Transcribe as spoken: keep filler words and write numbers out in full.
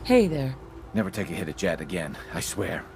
Hey there. Never take a hit at Jet again, I swear.